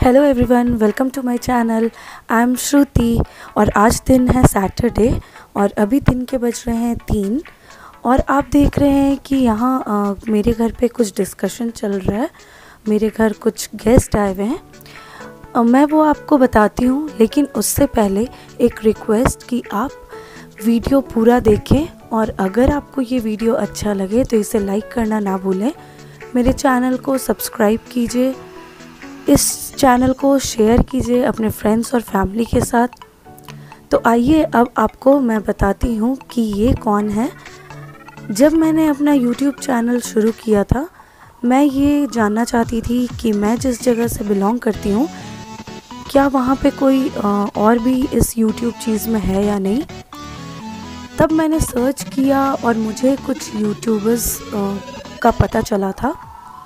Hello everyone, welcome to my channel. I am Shruti और आज दिन है सैटरडे और अभी दिन के बज रहे हैं 3 और आप देख रहे हैं कि यहाँ मेरे घर पे कुछ डिस्कशन चल रहा है। मेरे घर कुछ गेस्ट आए हुए हैं, मैं वो आपको बताती हूँ, लेकिन उससे पहले एक रिक्वेस्ट कि आप वीडियो पूरा देखें और अगर आपको ये वीडियो अच्छा लगे तो इसे लाइक करना ना भूलें। मेरे चैनल को सब्सक्राइब कीजिए, इस चैनल को शेयर कीजिए अपने फ्रेंड्स और फैमिली के साथ। तो आइए अब आपको मैं बताती हूँ कि ये कौन है। जब मैंने अपना YouTube चैनल शुरू किया था, मैं ये जानना चाहती थी कि मैं जिस जगह से बिलोंग करती हूँ क्या वहाँ पे कोई और भी इस YouTube चीज़ में है या नहीं। तब मैंने सर्च किया और मुझे कुछ यूट्यूबर्स का पता चला था,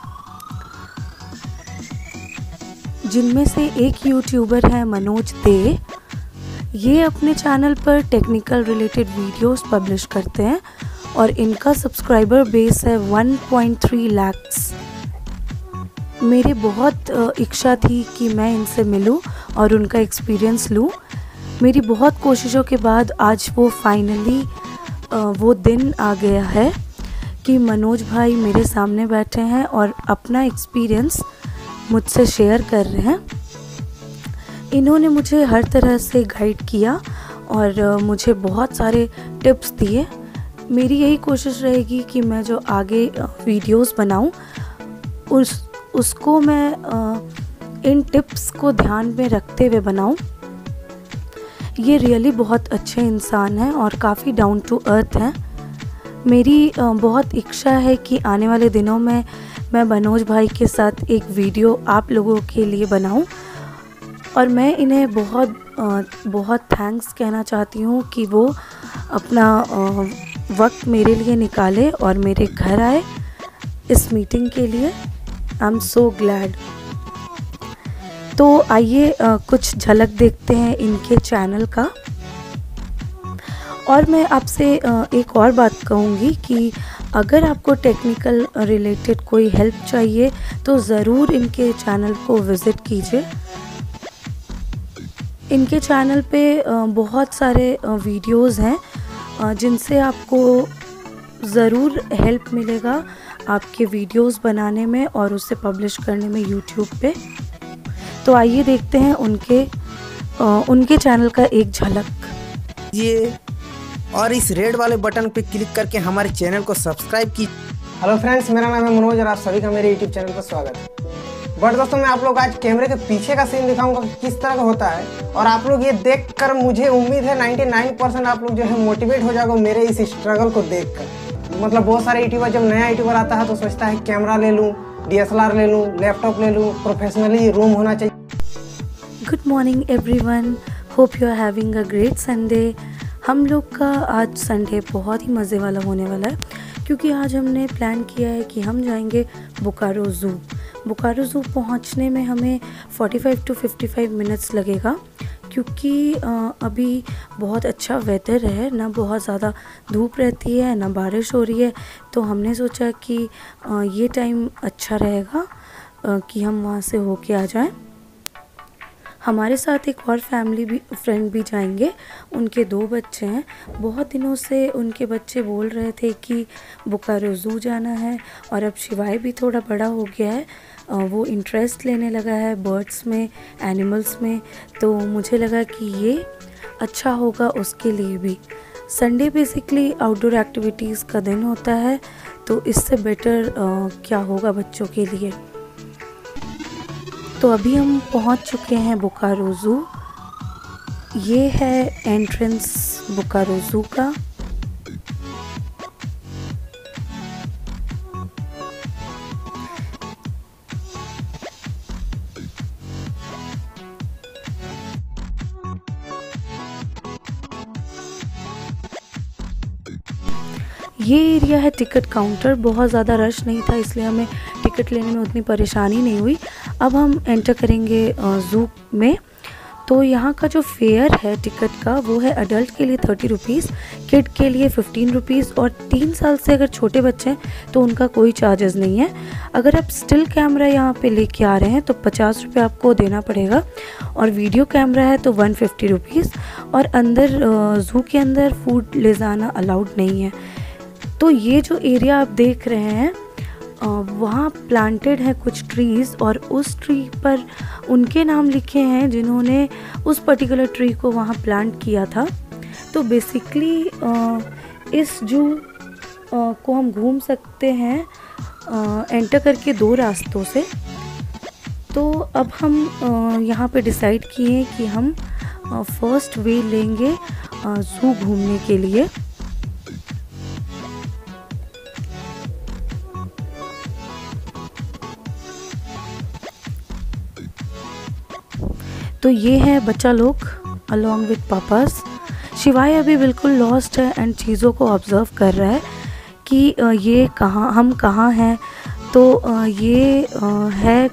जिनमें से एक यूट्यूबर है मनोज दे। ये अपने चैनल पर टेक्निकल रिलेटेड वीडियोस पब्लिश करते हैं और इनका सब्सक्राइबर बेस है 1.3 लाख्स। मेरी बहुत इच्छा थी कि मैं इनसे मिलूं और उनका एक्सपीरियंस लूं। मेरी बहुत कोशिशों के बाद आज वो फाइनली वो दिन आ गया है कि मनोज भाई मेरे सामने बैठे हैं और अपना एक्सपीरियंस मुझसे शेयर कर रहे हैं। इन्होंने मुझे हर तरह से गाइड किया और मुझे बहुत सारे टिप्स दिए। मेरी यही कोशिश रहेगी कि मैं जो आगे वीडियोस बनाऊं उसको मैं इन टिप्स को ध्यान में रखते हुए बनाऊं। ये रियली बहुत अच्छे इंसान हैं और काफ़ी डाउन टू अर्थ हैं। मेरी बहुत इच्छा है कि आने वाले दिनों में मैं मनोज भाई के साथ एक वीडियो आप लोगों के लिए बनाऊं और मैं इन्हें बहुत थैंक्स कहना चाहती हूं कि वो अपना वक्त मेरे लिए निकाले और मेरे घर आए इस मीटिंग के लिए। I am so glad. तो आइए कुछ झलक देखते हैं इनके चैनल का। और मैं आपसे एक और बात कहूँगी कि अगर आपको टेक्निकल रिलेटेड कोई हेल्प चाहिए तो ज़रूर इनके चैनल को विज़िट कीजिए। इनके चैनल पे बहुत सारे वीडियोस हैं जिनसे आपको ज़रूर हेल्प मिलेगा आपके वीडियोस बनाने में और उसे पब्लिश करने में यूट्यूब पे। तो आइए देखते हैं उनके चैनल का एक झलक। ये और इस रेड वाले बटन पे क्लिक करके हमारे चैनल को सब्सक्राइब की। हेलो फ्रेंड्स, मेरा नाम है मनोज और आप सभी का मेरे यूट्यूब चैनल पर स्वागत है। बट दोस्तों, मैं आप लोग आज कैमरे के पीछे का सीन दिखाऊंगा कि किस तरह का होता है और आप लोग ये देखकर मुझे उम्मीद है 99% आप लोग जो है मोटिवेट हो जाओगे मेरे इस स्ट्रगल को देखकर। मतलब बहुत सारे यूट्यूबर, जब नया यूट्यूबर आता है तो सोचता है कैमरा ले लूँ, DSLR ले लूँ, लैपटॉप ले लूँ, प्रोफेशनली रूम होना चाहिए। Good morning everyone, hope you are having a great Sunday. हम लोग का आज संडे बहुत ही मज़े वाला होने वाला है क्योंकि आज हमने प्लान किया है कि हम जाएंगे बोकारो ज़ू। बोकारो ज़ू पहुंचने में हमें 45 to 55 मिनट्स लगेगा क्योंकि अभी बहुत अच्छा वेदर है, ना बहुत ज़्यादा धूप रहती है ना बारिश हो रही है। तो हमने सोचा कि ये टाइम अच्छा रहेगा कि हम वहाँ से होके आ जाएं। हमारे साथ एक और फ्रेंड भी जाएंगे। उनके 2 बच्चे हैं। बहुत दिनों से उनके बच्चे बोल रहे थे कि बोकारो ज़ू जाना है और अब शिवाय भी थोड़ा बड़ा हो गया है, वो इंटरेस्ट लेने लगा है बर्ड्स में, एनिमल्स में। तो मुझे लगा कि ये अच्छा होगा उसके लिए भी। संडे बेसिकली आउटडोर एक्टिविटीज़ का दिन होता है, तो इससे बेटर क्या होगा बच्चों के लिए। तो अभी हम पहुंच चुके हैं बोकारो ज़ू। ये है एंट्रेंस बोकारो ज़ू का। ये एरिया है टिकट काउंटर। बहुत ज़्यादा रश नहीं था इसलिए हमें टिकट लेने में उतनी परेशानी नहीं हुई। अब हम एंटर करेंगे ज़ू में। तो यहाँ का जो फेयर है टिकट का वो है अडल्ट के लिए 30 रुपीज़, किड के लिए 15 रुपीज़, और 3 साल से अगर छोटे बच्चे हैं तो उनका कोई चार्जेस नहीं है। अगर आप स्टिल कैमरा यहाँ पे लेके आ रहे हैं तो 50 रुपये आपको देना पड़ेगा, और वीडियो कैमरा है तो 150 रुपीज़। और अंदर ज़ू के अंदर फूड ले जाना अलाउड नहीं है। तो ये जो एरिया आप देख रहे हैं वहाँ प्लांटेड है कुछ ट्रीज़, और उस ट्री पर उनके नाम लिखे हैं जिन्होंने उस पर्टिकुलर ट्री को वहाँ प्लांट किया था। तो बेसिकली इस जू को हम घूम सकते हैं एंटर करके 2 रास्तों से। तो अब हम यहाँ पे डिसाइड किए कि हम फर्स्ट वे लेंगे ज़ू घूमने के लिए। तो ये है बच्चा लोग अलॉन्ग विद पापास। शिवाय अभी बिल्कुल लॉस्ट है एंड चीज़ों को ऑब्ज़र्व कर रहा है कि ये कहाँ, हम कहाँ हैं। तो ये है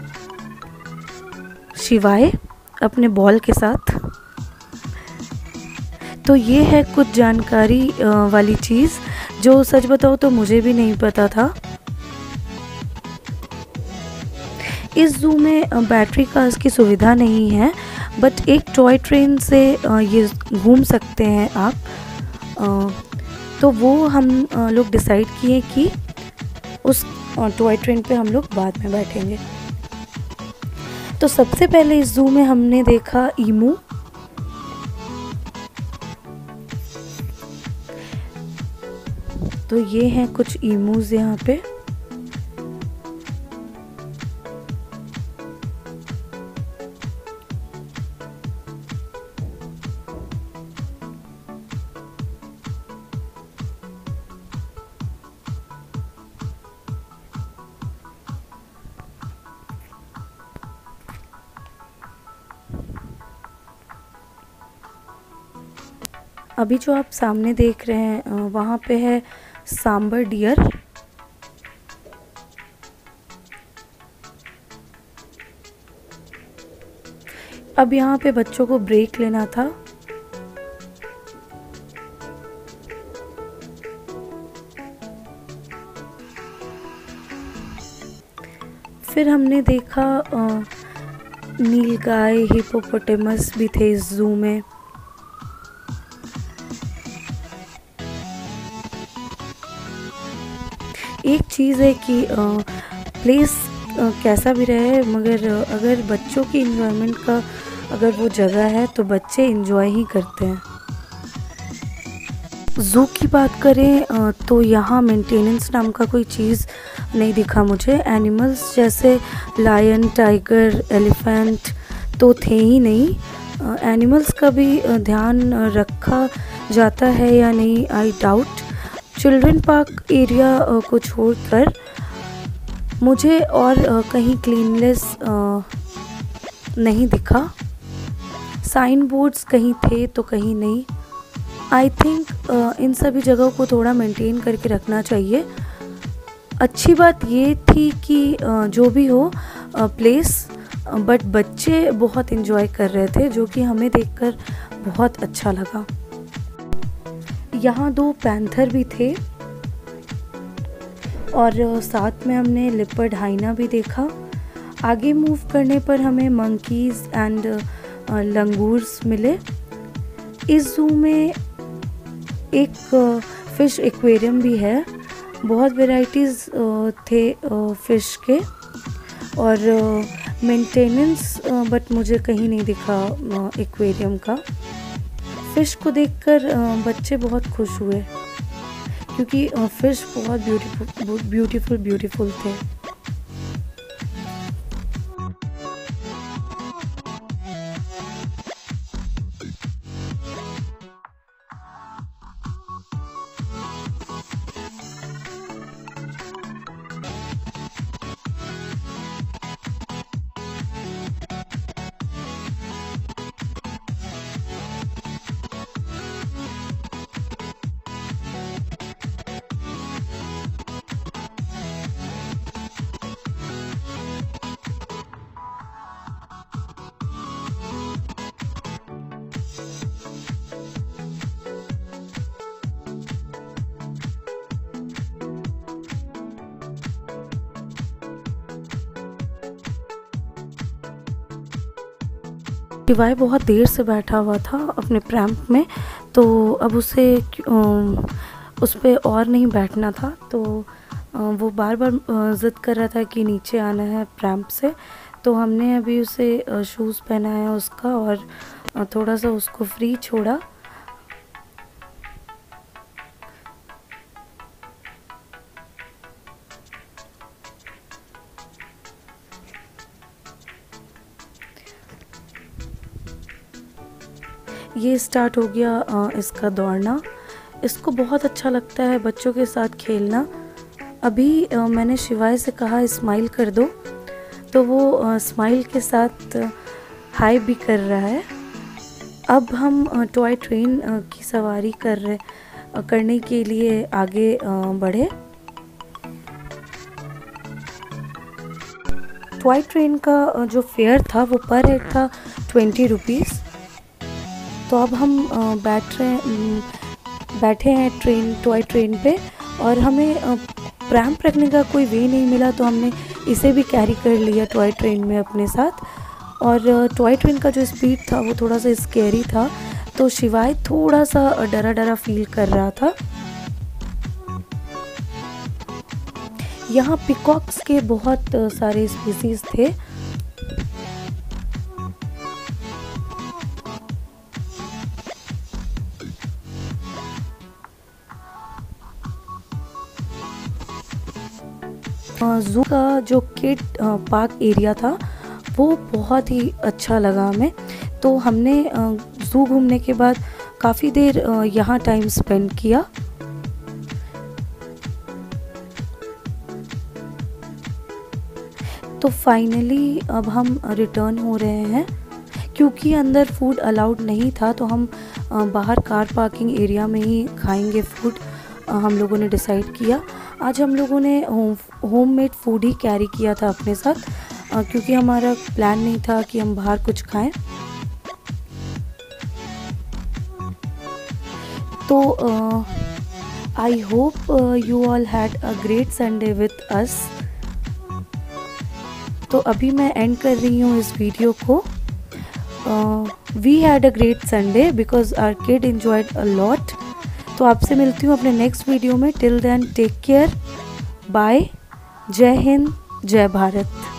शिवाय अपने बॉल के साथ। तो ये है कुछ जानकारी वाली चीज़ जो सच बताओ तो मुझे भी नहीं पता था। इस ज़ू में बैटरी कार्स की सुविधा नहीं है, बट एक टॉय ट्रेन से ये घूम सकते हैं आप। तो वो हम लोग डिसाइड किए कि उस टॉय ट्रेन पे हम लोग बाद में बैठेंगे। तो सबसे पहले इस ज़ू में हमने देखा ईमू। तो ये हैं कुछ ईमूज़ यहाँ पे। अभी जो आप सामने देख रहे हैं वहाँ पे है सांबर डियर। अब यहाँ पे बच्चों को ब्रेक लेना था। फिर हमने देखा नीलगाय, हिपोपोटेमस भी थे इस ज़ू में। एक चीज़ है कि प्लेस कैसा भी रहे, मगर अगर बच्चों की इन्जॉयमेंट का अगर वो जगह है तो बच्चे इन्जॉय ही करते हैं। ज़ू की बात करें तो यहाँ मेंटेनेंस नाम का कोई चीज़ नहीं दिखा मुझे। एनिमल्स जैसे लायन, टाइगर, एलिफेंट तो थे ही नहीं। एनिमल्स का भी ध्यान रखा जाता है या नहीं, I doubt. Children park area को छोड़कर मुझे और कहीं क्लीनलेस नहीं दिखा। साइन बोर्ड्स कहीं थे तो कहीं नहीं। आई थिंक इन सभी जगहों को थोड़ा मेंटेन करके रखना चाहिए। अच्छी बात ये थी कि जो भी हो प्लेस, बट बच्चे बहुत इन्जॉय कर रहे थे, जो कि हमें देखकर बहुत अच्छा लगा। यहाँ 2 पैंथर भी थे और साथ में हमने लिपर्ड हाइना भी देखा। आगे मूव करने पर हमें मंकीज़ एंड लंगूर्स मिले। इस ज़ू में एक फ़िश एक्वेरियम भी है। बहुत वैराइटीज़ थे फ़िश के, और मेंटेनेंस बट मुझे कहीं नहीं दिखा एक्वेरियम का। फ़िश को देखकर बच्चे बहुत खुश हुए क्योंकि फ़िश बहुत ब्यूटीफुल थे। शिवाय बहुत देर से बैठा हुआ था अपने प्रैम्प में, तो अब उसे उस पर और नहीं बैठना था, तो वो बार बार ज़िद कर रहा था कि नीचे आना है प्रैम्प से। तो हमने अभी उसे शूज़ पहनाया उसका और थोड़ा सा उसको फ्री छोड़ा। ये स्टार्ट हो गया इसका दौड़ना। इसको बहुत अच्छा लगता है बच्चों के साथ खेलना। अभी मैंने शिवाय से कहा स्माइल कर दो, तो वो स्माइल के साथ हाय भी कर रहा है। अब हम टॉय ट्रेन की सवारी करने के लिए आगे बढ़े। टॉय ट्रेन का जो फेयर था वो पर हेड था 20 रुपीज़। तो अब हम बैठे हैं टॉय ट्रेन पे, और हमें प्रैम्प रखने का कोई वे नहीं मिला, तो हमने इसे भी कैरी कर लिया टॉय ट्रेन में अपने साथ। और टॉय ट्रेन का जो स्पीड था वो थोड़ा सा स्कैरी था, तो शिवाय थोड़ा सा डरा डरा फील कर रहा था। यहाँ पिकॉक्स के बहुत सारे स्पीसीज थे। ज़ू का जो किड पार्क एरिया था वो बहुत ही अच्छा लगा हमें। तो हमने ज़ू घूमने के बाद काफ़ी देर यहाँ टाइम स्पेंड किया। तो फाइनली अब हम रिटर्न हो रहे हैं। क्योंकि अंदर फूड अलाउड नहीं था, तो हम बाहर कार पार्किंग एरिया में ही खाएंगे फूड, हम लोगों ने डिसाइड किया। आज हम लोगों ने होममेड फूड ही कैरी किया था अपने साथ, क्योंकि हमारा प्लान नहीं था कि हम बाहर कुछ खाएं। तो I hope you all had a great Sunday with us. तो अभी मैं एंड कर रही हूँ इस वीडियो को। We had a great Sunday because our kid enjoyed a lot. तो आपसे मिलती हूँ अपने नेक्स्ट वीडियो में। Till then take care, bye, जय हिंद, जय भारत।